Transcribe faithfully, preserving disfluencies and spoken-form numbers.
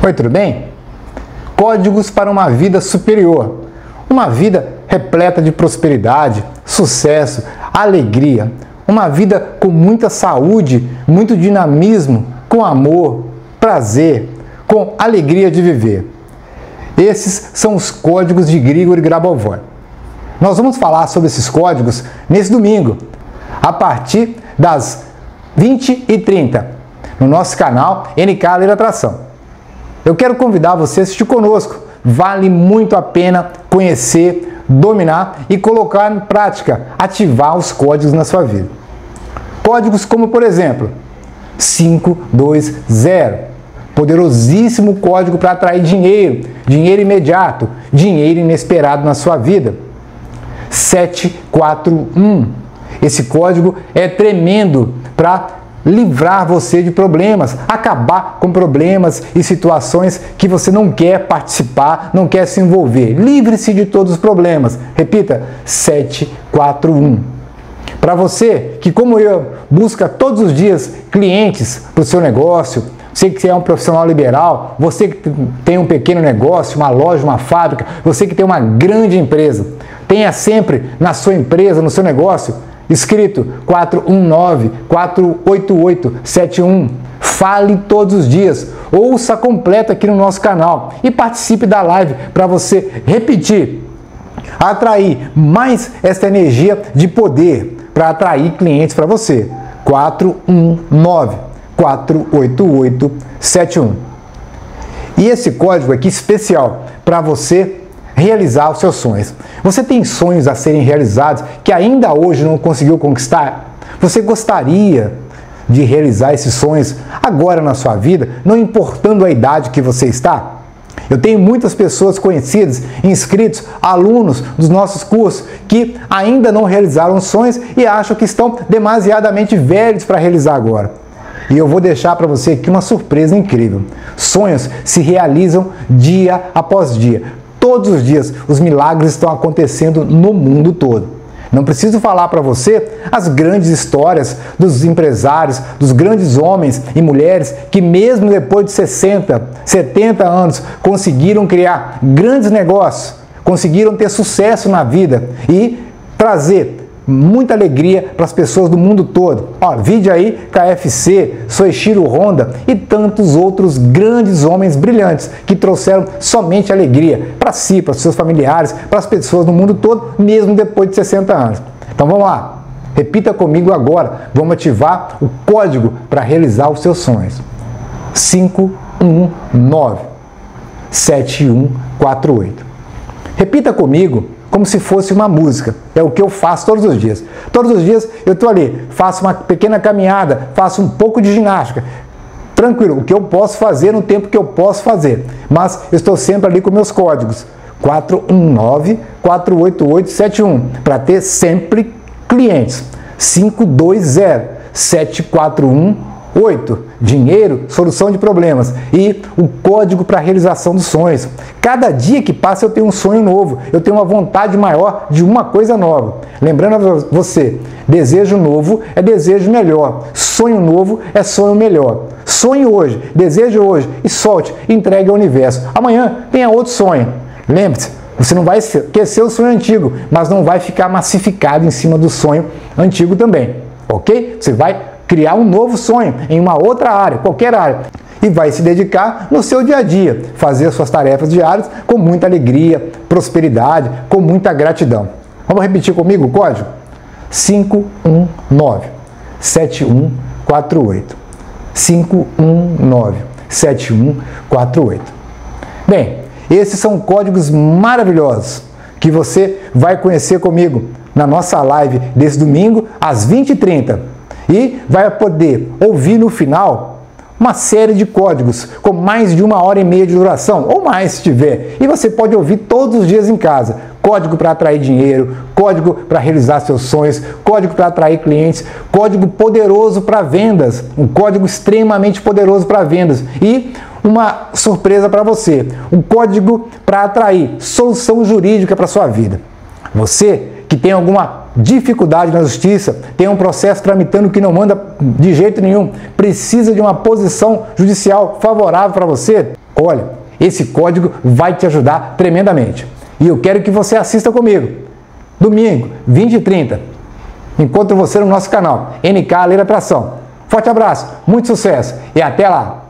Oi, tudo bem? Códigos para uma vida superior. Uma vida repleta de prosperidade, sucesso, alegria. Uma vida com muita saúde, muito dinamismo, com amor, prazer, com alegria de viver. Esses são os códigos de Grigori Grabovoi. Nós vamos falar sobre esses códigos nesse domingo, a partir das vinte e trinta, no nosso canal N K Lei da Atração. Eu quero convidar você a assistir conosco. Vale muito a pena conhecer, dominar e colocar em prática, ativar os códigos na sua vida. Códigos como, por exemplo, cinco dois zero, poderosíssimo código para atrair dinheiro, dinheiro imediato, dinheiro inesperado na sua vida. sete quatro um, esse código é tremendo para livrar você de problemas, acabar com problemas e situações que você não quer participar, não quer se envolver. Livre-se de todos os problemas. Repita, sete quatro um. Para você que, como eu, busca todos os dias clientes para o seu negócio, você que é um profissional liberal, você que tem um pequeno negócio, uma loja, uma fábrica, você que tem uma grande empresa, tenha sempre na sua empresa, no seu negócio, escrito quatro um nove, quatro oito oito, sete um. Fale todos os dias, ouça completo aqui no nosso canal e participe da live para você repetir, atrair mais essa energia de poder para atrair clientes para você. quatro um nove, quatro oito oito, sete um. E esse código aqui especial para você realizar os seus sonhos. Você tem sonhos a serem realizados que ainda hoje não conseguiu conquistar? Você gostaria de realizar esses sonhos agora na sua vida, não importando a idade que você está? Eu tenho muitas pessoas conhecidas, inscritos, alunos dos nossos cursos que ainda não realizaram sonhos e acham que estão demasiadamente velhos para realizar agora. E eu vou deixar para você aqui uma surpresa incrível. Sonhos se realizam dia após dia. Todos os dias os milagres estão acontecendo no mundo todo. Não preciso falar para você as grandes histórias dos empresários, dos grandes homens e mulheres que mesmo depois de sessenta, setenta anos conseguiram criar grandes negócios, conseguiram ter sucesso na vida e trazer muita alegria para as pessoas do mundo todo. Ó, vide aí K F C, Soichiro Honda e tantos outros grandes homens brilhantes que trouxeram somente alegria para si, para os seus familiares, para as pessoas do mundo todo, mesmo depois de sessenta anos. Então vamos lá, repita comigo agora, vamos ativar o código para realizar os seus sonhos. cinco um nove, sete um quatro oito. Repita comigo como se fosse uma música. É o que eu faço todos os dias. Todos os dias eu estou ali, faço uma pequena caminhada, faço um pouco de ginástica. Tranquilo, o que eu posso fazer no tempo que eu posso fazer. Mas eu estou sempre ali com meus códigos. quatro um nove, quatro oito oito, sete um. Para ter sempre clientes. cinco dois zero, sete quatro um, oito. Dinheiro, solução de problemas. E o código para a realização dos sonhos. Cada dia que passa eu tenho um sonho novo. Eu tenho uma vontade maior de uma coisa nova. Lembrando a você, desejo novo é desejo melhor. Sonho novo é sonho melhor. Sonhe hoje, deseje hoje e solte, entregue ao universo. Amanhã tenha outro sonho. Lembre-se, você não vai esquecer o sonho antigo, mas não vai ficar massificado em cima do sonho antigo também. Ok? Você vai criar um novo sonho em uma outra área, qualquer área, e vai se dedicar no seu dia a dia, fazer as suas tarefas diárias com muita alegria, prosperidade, com muita gratidão. Vamos repetir comigo o código? cinco um nove, sete um quatro oito. cinco um nove, sete um quatro oito. Bem, esses são códigos maravilhosos que você vai conhecer comigo na nossa live desse domingo às vinte e trinta. E vai poder ouvir no final uma série de códigos com mais de uma hora e meia de duração, ou mais se tiver. E você pode ouvir todos os dias em casa. Código para atrair dinheiro, código para realizar seus sonhos, código para atrair clientes, código poderoso para vendas, um código extremamente poderoso para vendas. E uma surpresa para você, um código para atrair solução jurídica para sua vida. Você que tem alguma dificuldade na justiça, tem um processo tramitando que não manda de jeito nenhum, precisa de uma posição judicial favorável para você? Olha, esse código vai te ajudar tremendamente. E eu quero que você assista comigo. Domingo, vinte e trinta. Encontro você no nosso canal N K Lei da Atração. Forte abraço, muito sucesso e até lá!